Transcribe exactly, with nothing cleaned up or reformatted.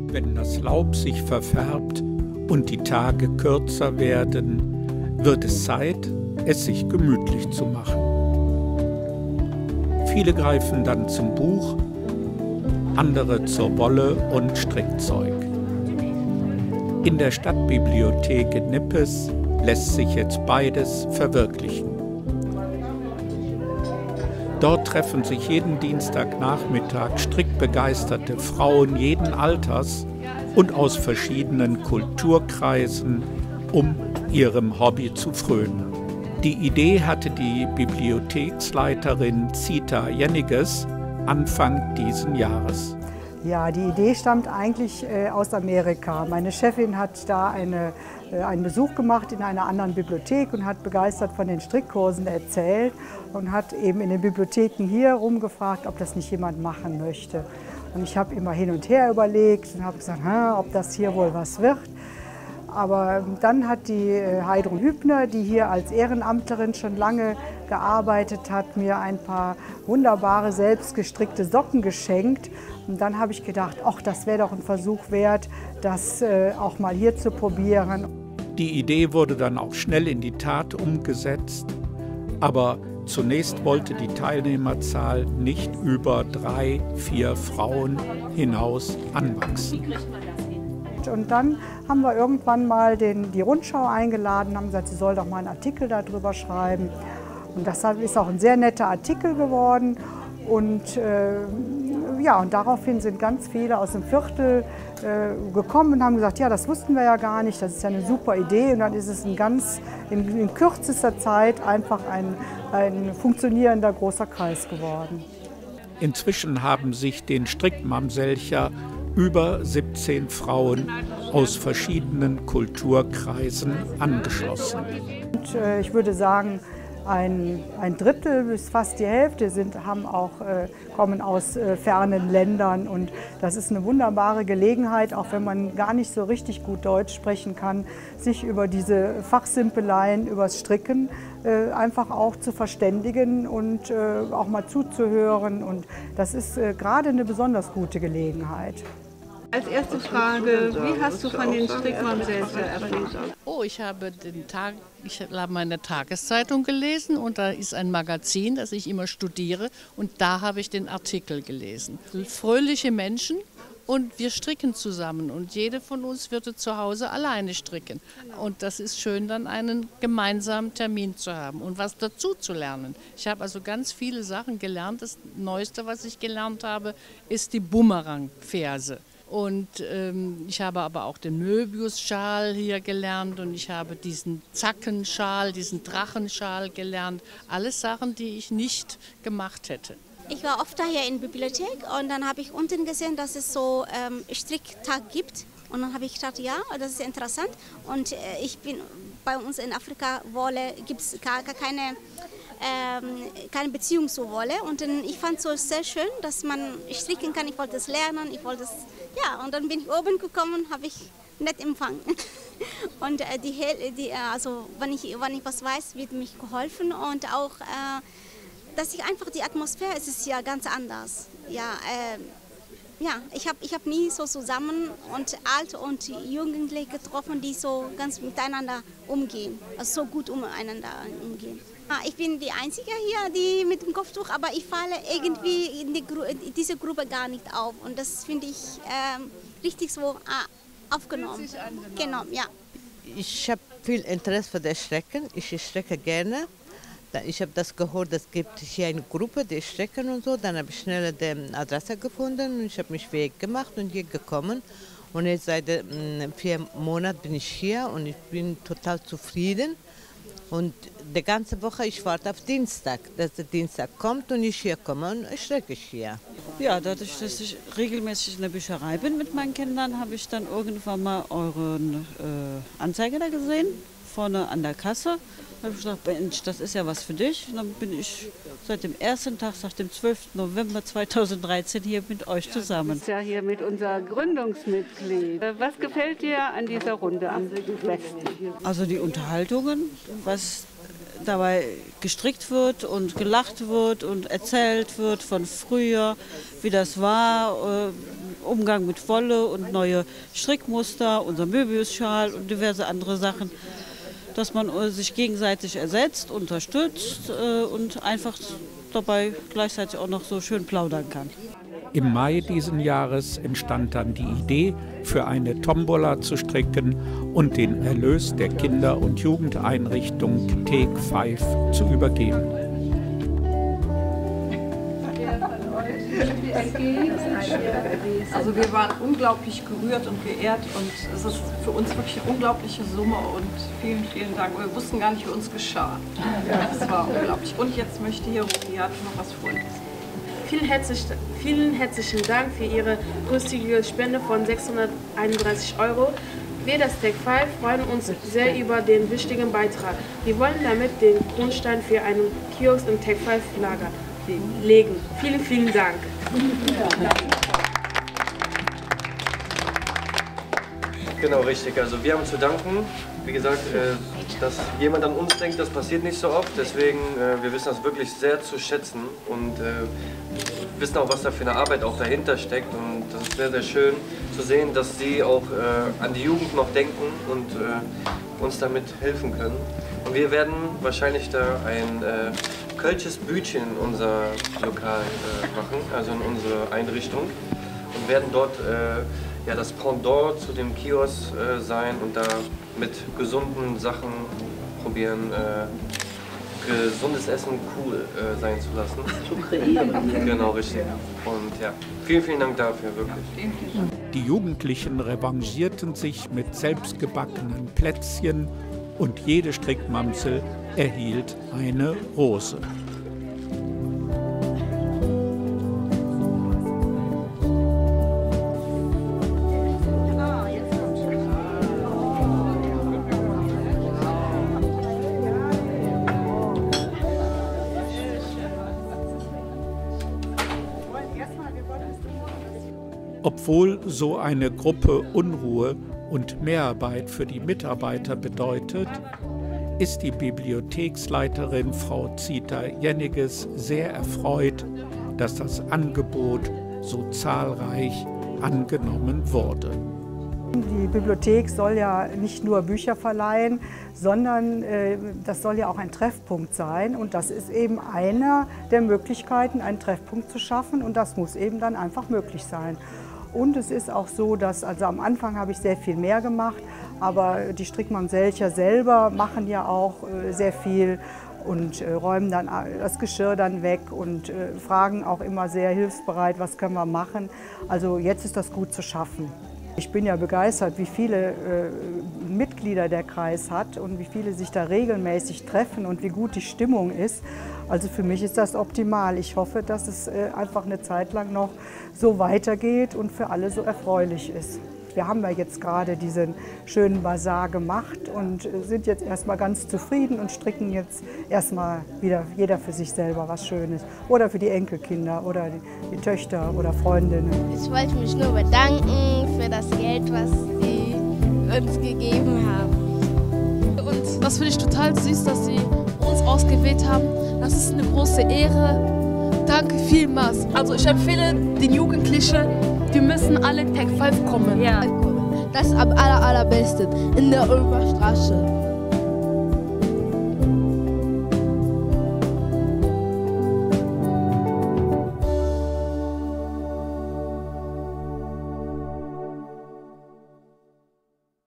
Wenn das Laub sich verfärbt und die Tage kürzer werden, wird es Zeit, es sich gemütlich zu machen. Viele greifen dann zum Buch, andere zur Wolle und Strickzeug. In der Stadtbibliothek in Nippes lässt sich jetzt beides verwirklichen. Dort treffen sich jeden Dienstagnachmittag strickbegeisterte Frauen jeden Alters und aus verschiedenen Kulturkreisen, um ihrem Hobby zu frönen. Die Idee hatte die Bibliotheksleiterin Zita Jenniges Anfang diesen Jahres. Ja, die Idee stammt eigentlich äh, aus Amerika. Meine Chefin hat da eine, äh, einen Besuch gemacht in einer anderen Bibliothek und hat begeistert von den Strickkursen erzählt und hat eben in den Bibliotheken hier rumgefragt, ob das nicht jemand machen möchte. Und ich habe immer hin und her überlegt und habe gesagt, ob das hier wohl was wird. Aber dann hat die Heidrun Hübner, die hier als Ehrenamtlerin schon lange gearbeitet hat, mir ein paar wunderbare selbstgestrickte Socken geschenkt. Und dann habe ich gedacht, ach, das wäre doch ein Versuch wert, das äh, auch mal hier zu probieren. Die Idee wurde dann auch schnell in die Tat umgesetzt, aber zunächst wollte die Teilnehmerzahl nicht über drei, vier Frauen hinaus anwachsen. Und dann haben wir irgendwann mal den, die Rundschau eingeladen, haben gesagt, sie soll doch mal einen Artikel darüber schreiben. Und das ist auch ein sehr netter Artikel geworden. Und, äh, ja, und daraufhin sind ganz viele aus dem Viertel äh, gekommen und haben gesagt, ja, das wussten wir ja gar nicht, das ist ja eine super Idee. Und dann ist es ein ganz, in, in kürzester Zeit einfach ein, ein funktionierender großer Kreis geworden. Inzwischen haben sich den Strickmamselcher über siebzehn Frauen aus verschiedenen Kulturkreisen angeschlossen. Und, äh, ich würde sagen, ein, ein Drittel bis fast die Hälfte sind, haben auch, äh, kommen aus äh, fernen Ländern. Und das ist eine wunderbare Gelegenheit, auch wenn man gar nicht so richtig gut Deutsch sprechen kann, sich über diese Fachsimpeleien, übers Stricken äh, einfach auch zu verständigen und äh, auch mal zuzuhören. Und das ist äh, gerade eine besonders gute Gelegenheit. Als erste Frage, wie hast du von den Strickmamselchen erfahren? Oh, ich habe den Tag, ich habe meine Tageszeitung gelesen und da ist ein Magazin, das ich immer studiere und da habe ich den Artikel gelesen. Fröhliche Menschen und wir stricken zusammen und jede von uns würde zu Hause alleine stricken. Und das ist schön, dann einen gemeinsamen Termin zu haben und was dazu zu lernen. Ich habe also ganz viele Sachen gelernt. Das Neueste, was ich gelernt habe, ist die Bumerang-Ferse. Und ähm, ich habe aber auch den Möbius-Schal hier gelernt und ich habe diesen Zackenschal, diesen Drachenschal gelernt. Alles Sachen, die ich nicht gemacht hätte. Ich war oft hier in der Bibliothek und dann habe ich unten gesehen, dass es so ähm, Stricktag gibt. Und dann habe ich gedacht, ja, das ist interessant. Und äh, ich bin bei uns in Afrika, Wolle, gibt es gar, gar keine, ähm, keine Beziehung zur Wolle. Und dann, ich fand es so sehr schön, dass man stricken kann. Ich wollte es lernen, ich wollte es, ja. Und dann bin ich oben gekommen und habe ich nett empfangen. Und äh, die, die, also, wenn ich, wenn ich was weiß, wird mir geholfen. Und auch, äh, dass ich einfach die Atmosphäre, es ist ja ganz anders. Ja, äh, Ja, ich habe ich hab nie so zusammen und Alte und Jugendliche getroffen, die so ganz miteinander umgehen, also so gut umeinander umgehen. Ich bin die Einzige hier, die mit dem Kopftuch, aber ich falle irgendwie in, die Gru in diese Gruppe gar nicht auf und das finde ich ähm, richtig so äh, aufgenommen. Genau, ja. Ich habe viel Interesse für das Strecken, ich strecke gerne. Ich habe das gehört, es gibt hier eine Gruppe, die strecken und so. Dann habe ich schnell die Adresse gefunden und ich habe mich Weg gemacht und hier gekommen. Und jetzt seit vier Monaten bin ich hier und ich bin total zufrieden. Und die ganze Woche, ich warte auf Dienstag, dass der Dienstag kommt und ich hier komme und ich strecke hier. Ja, dadurch, dass ich regelmäßig in der Bücherei bin mit meinen Kindern, habe ich dann irgendwann mal euren äh, Anzeige da gesehen, vorne an der Kasse. Da habe ich gedacht, Mensch, das ist ja was für dich. Und dann bin ich seit dem ersten Tag, seit dem zwölften November zweitausenddreizehn hier mit euch zusammen. Du bist ja hier mit unser Gründungsmitglied. Was gefällt dir an dieser Runde am besten? Also die Unterhaltungen, was dabei gestrickt wird und gelacht wird und erzählt wird von früher, wie das war. Umgang mit Wolle und neue Strickmuster, unser Möbiusschal und diverse andere Sachen, dass man sich gegenseitig ersetzt, unterstützt äh, und einfach dabei gleichzeitig auch noch so schön plaudern kann. Im Mai diesen Jahres entstand dann die Idee, für eine Tombola zu stricken und den Erlös der Kinder- und Jugendeinrichtung Take Five zu übergeben. Also wir waren unglaublich gerührt und geehrt und es ist für uns wirklich eine unglaubliche Summe und vielen, vielen Dank. Wir wussten gar nicht, wie uns geschah. Das war unglaublich. Und jetzt möchte hier Rufiat noch was vorlesen. Vielen, herzlich, vielen herzlichen Dank für Ihre günstige Spende von sechshunderteinunddreißig Euro. Wir, das Take Five, freuen uns sehr über den wichtigen Beitrag. Wir wollen damit den Grundstein für einen Kiosk im Take Five Lager legen. Vielen, vielen Dank. Genau, richtig. Also wir haben zu danken. Wie gesagt, dass jemand an uns denkt, das passiert nicht so oft. Deswegen, wir wissen das wirklich sehr zu schätzen und wissen auch, was da für eine Arbeit auch dahinter steckt. Und das ist sehr, sehr schön zu sehen, dass Sie auch an die Jugend noch denken und uns damit helfen können. Und wir werden wahrscheinlich da ein kölsches Bütchen in unser Lokal machen, also in unsere Einrichtung. Und werden dort ja, das Pendant zu dem Kiosk äh, sein und da mit gesunden Sachen probieren, äh, gesundes Essen cool äh, sein zu lassen. Zu kreieren. Genau, richtig. Und ja, vielen, vielen Dank dafür, wirklich. Die Jugendlichen revanchierten sich mit selbstgebackenen Plätzchen und jede Strickmamsel erhielt eine Rose. Obwohl so eine Gruppe Unruhe und Mehrarbeit für die Mitarbeiter bedeutet, ist die Bibliotheksleiterin Frau Zita-Jenniges sehr erfreut, dass das Angebot so zahlreich angenommen wurde. Die Bibliothek soll ja nicht nur Bücher verleihen, sondern äh, das soll ja auch ein Treffpunkt sein. Und das ist eben eine der Möglichkeiten, einen Treffpunkt zu schaffen. Und das muss eben dann einfach möglich sein. Und es ist auch so, dass, also am Anfang habe ich sehr viel mehr gemacht, aber die Strickmamselcher selber machen ja auch äh, sehr viel und äh, räumen dann das Geschirr dann weg und äh, fragen auch immer sehr hilfsbereit, was können wir machen. Also jetzt ist das gut zu schaffen. Ich bin ja begeistert, wie viele äh, Mitglieder der Kreis hat und wie viele sich da regelmäßig treffen und wie gut die Stimmung ist. Also für mich ist das optimal. Ich hoffe, dass es äh, einfach eine Zeit lang noch so weitergeht und für alle so erfreulich ist. Wir haben ja jetzt gerade diesen schönen Basar gemacht und sind jetzt erstmal ganz zufrieden und stricken jetzt erstmal wieder jeder für sich selber was Schönes. Oder für die Enkelkinder oder die, die Töchter oder Freundinnen. Ich wollte mich nur bedanken für das Geld, was Sie uns gegeben haben. Und das finde ich total süß, dass Sie uns ausgewählt haben. Das ist eine große Ehre. Danke vielmals. Also ich empfehle den Jugendlichen, die müssen alle Take Five kommen. Ja. Das ist am aller, allerbesten in der Ulmer Straße.